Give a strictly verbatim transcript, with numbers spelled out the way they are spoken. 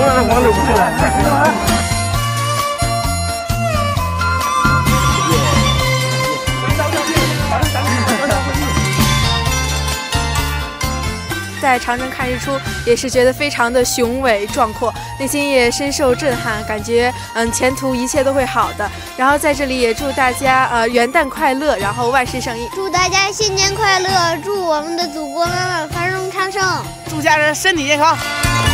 让黄柳不去了。 在长城看日出，也是觉得非常的雄伟壮阔，内心也深受震撼，感觉嗯前途一切都会好的。然后在这里也祝大家呃元旦快乐，然后万事胜意。 祝大家新年快乐，祝我们的祖国妈妈繁荣昌盛， 祝家人身体健康。